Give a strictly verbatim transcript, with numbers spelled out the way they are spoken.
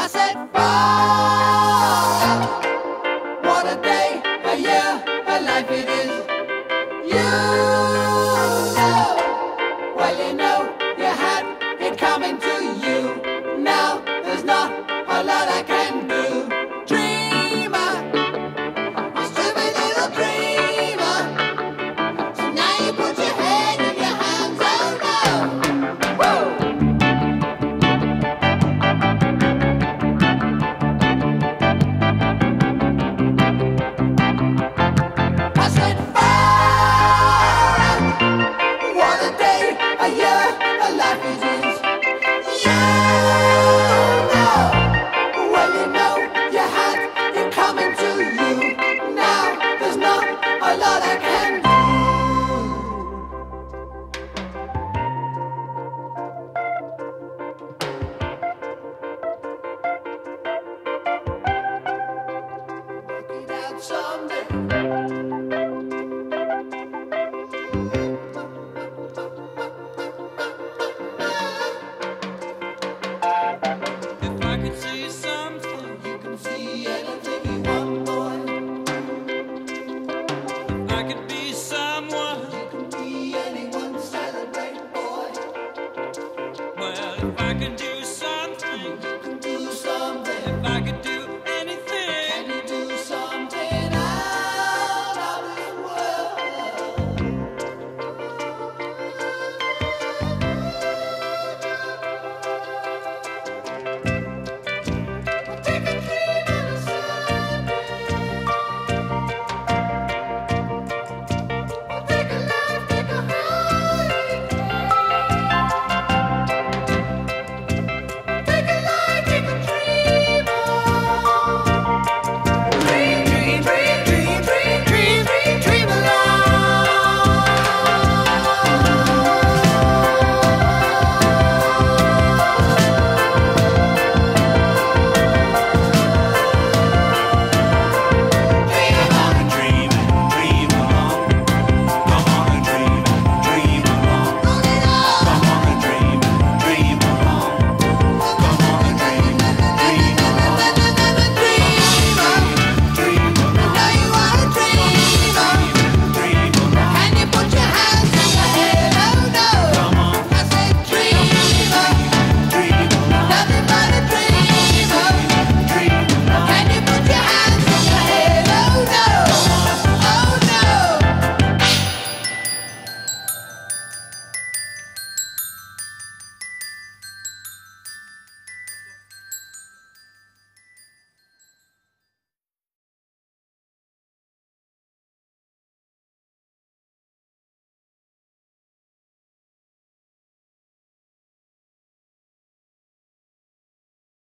I said, far. What a day, a year, a life it is. You know, well you know, you had it coming to you. Now there's not a lot I can do. Dreamer, you stupid little dreamer. So now you put your head in your hands, oh no. Woo! I said, far out. What a day, a year, a life it is. You know, well you know, you had it coming to you. Now there's not a lot I can do. Work it out someday. If I could see something, You can see anything you want, boy. if I could be someone, You can be anyone, celebrate, boy. well, if I could do